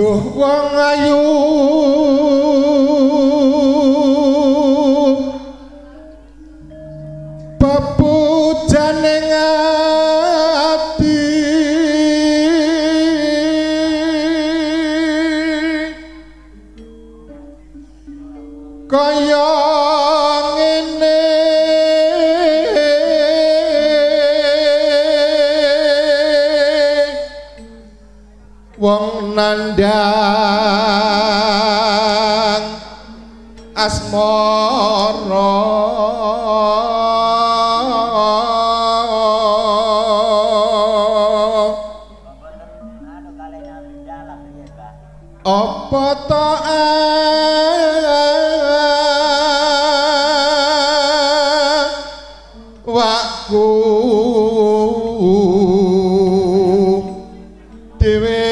duh wong ayu pepujane ngati kaya ngene wong nandang asmara apa to wakku dhewe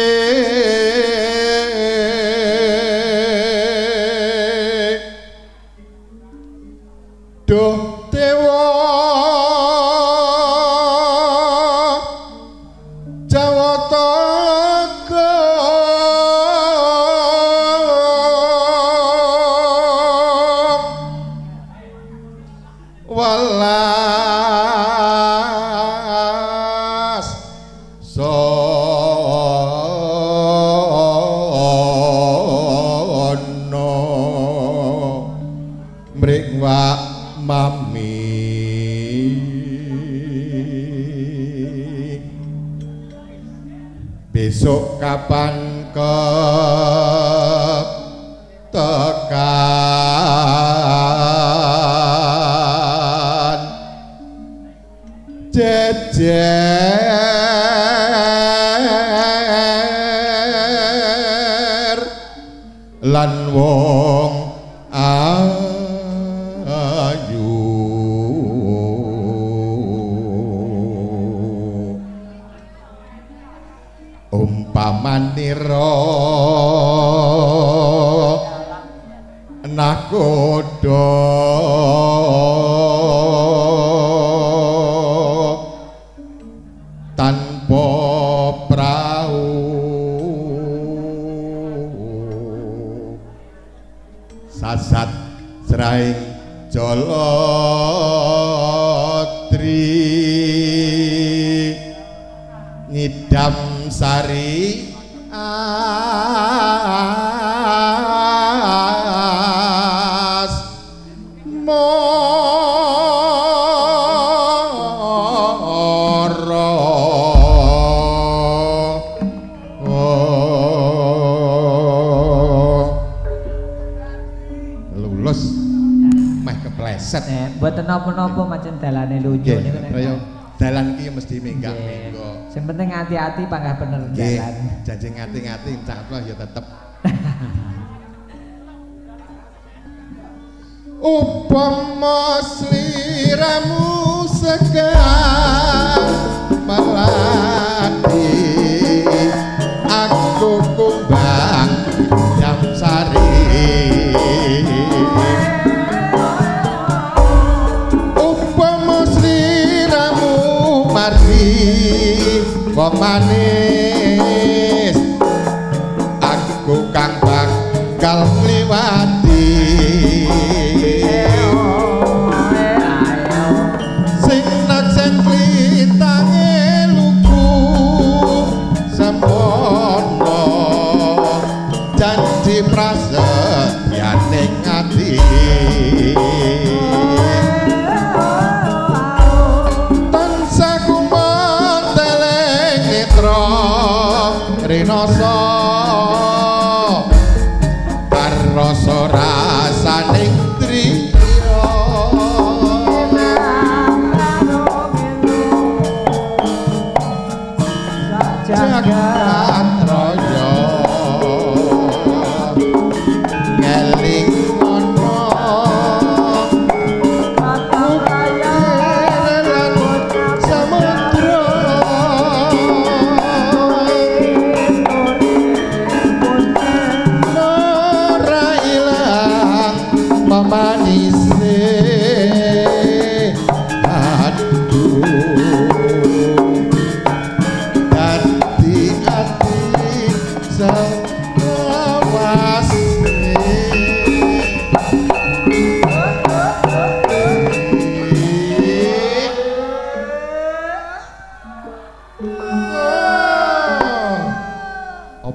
duh dewa jawataka walas sono mrikwa mami besok kapan tekan jejer lan wong ayu umpamanira nakoda tanpa prau sasat sraing Jalotri ngidam sari lulus meh kepleset mboten napa-napa macen dalane lucu niku nek dalan iki mesti minggat-minggo sing penting hati-hati panggah bener dalan janji ngati-ngati insyaallah ya tetep upama sliramu segan melati aku kumbang jam sari upama sliramu mardi wong manis aku kang bakal ngliwati sing naksen klitange luku semono janji prasetyane ati tansah kumenteleng netra rinoso rasa rasaning triya jagat raya ngeling ana aku kaya lan samudra manisne aduh dadi ati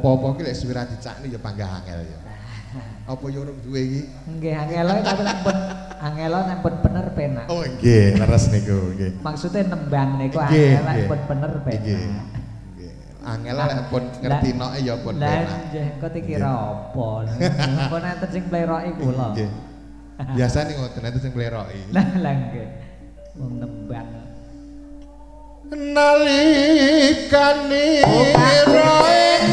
apa-apa ki lek suwi ra dicakni ya panggah angel ya. Apa yo urung duwe iki? Nggih angelo tapi nek pun angelo nek pun bener penak. Oh nggih, leres niku nggih. Maksudnya nembang niku Nggih, angel nek nggih. pun bener Nggih. penak. Nggih. Angel lek pun ngertinoke ya pun Lah penak. nggih kok dikira apa. Kok enten sing pleroki kula. Nggih. Biasane ngoten enten sing pleroki. Lah nggih. Wong nembang. Nalikane ira ing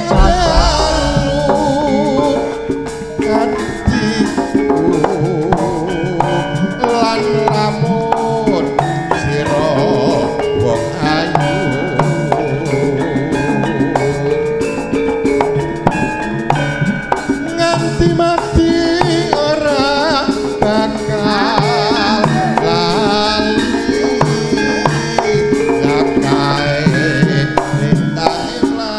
kanthi lan lamun sira wong ayu nganti mati ora bakal lali lakae lintang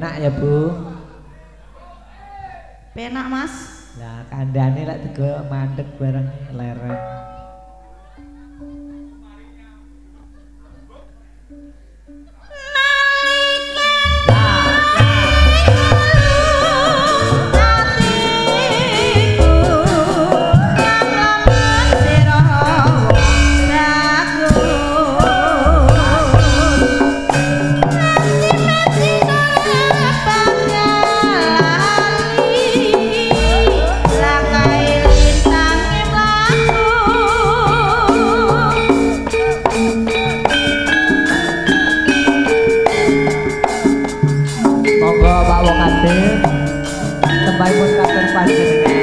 penak ya Bu. Penak Mas. Lah kandhane lek tiga mandek bareng leren. Tembakipun katur panjenengan.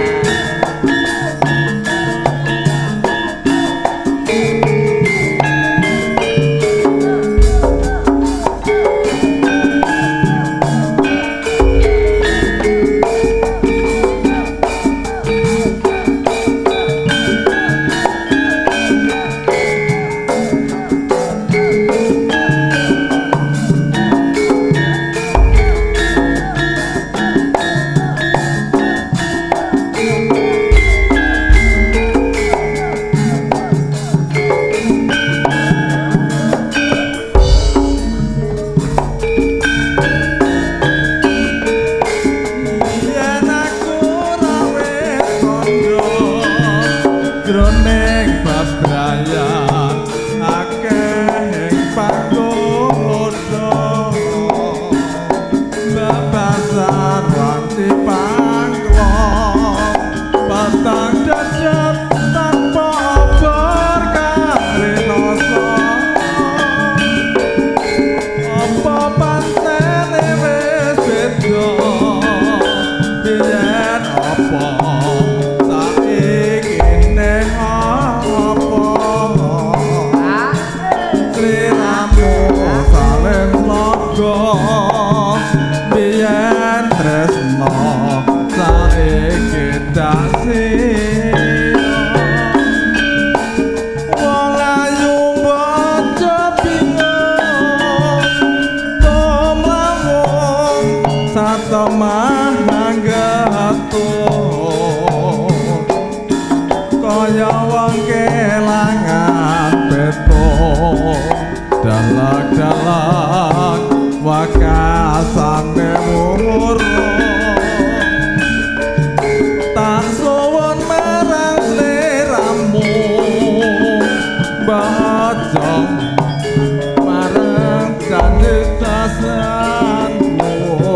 Dalak-dalak wakasane murno tak suwun marang sliramu bajong marang kandhetasanmu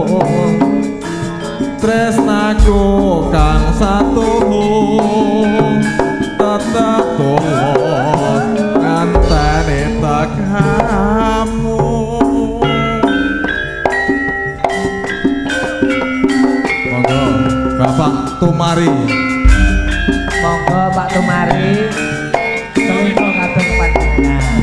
tresnaku kang satuhung tetep tulus nganteni kamu. Monggo Bapak Tumari. Monggo Pak Tumari. Selingkuh katur panjenengan.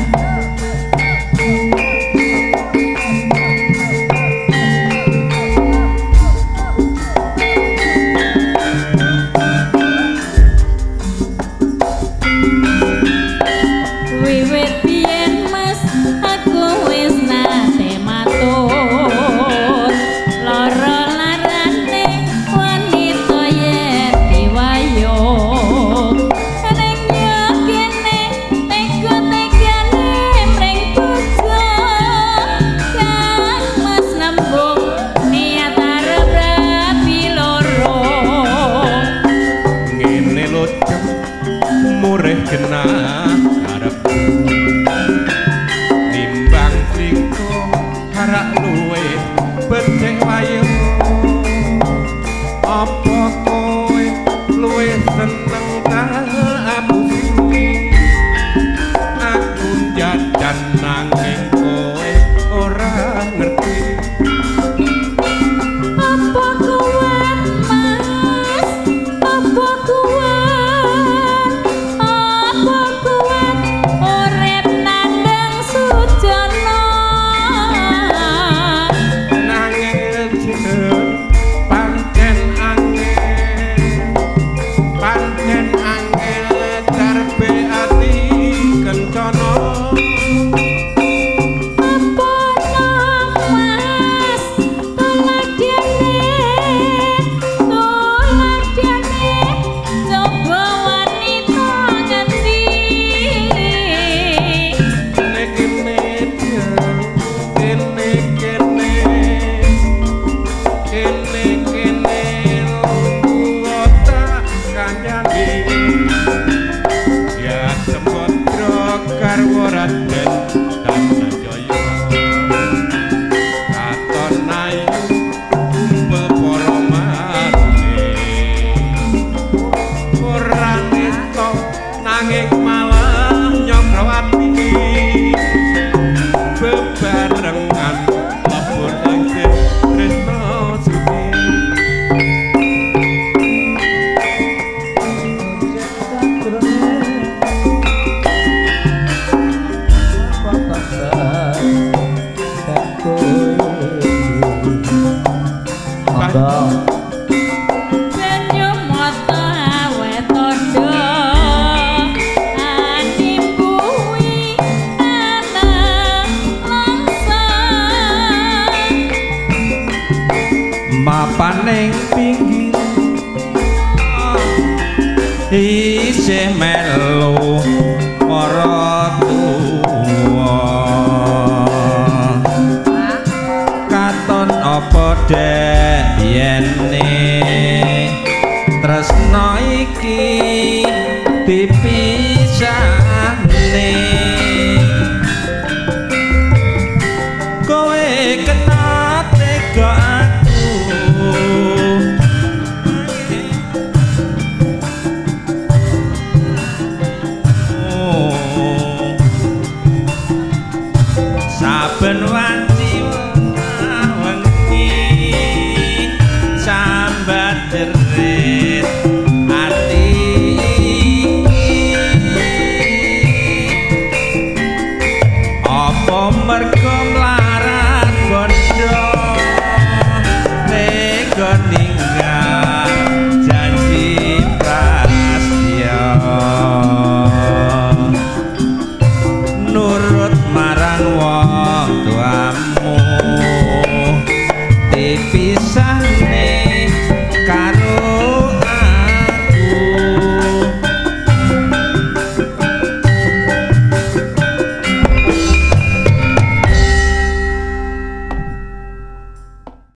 bebarengan lapor ing tresno suci mapaning pinggir isih melu para tuwa katon apa dek yene tresno iki dipisahne kowe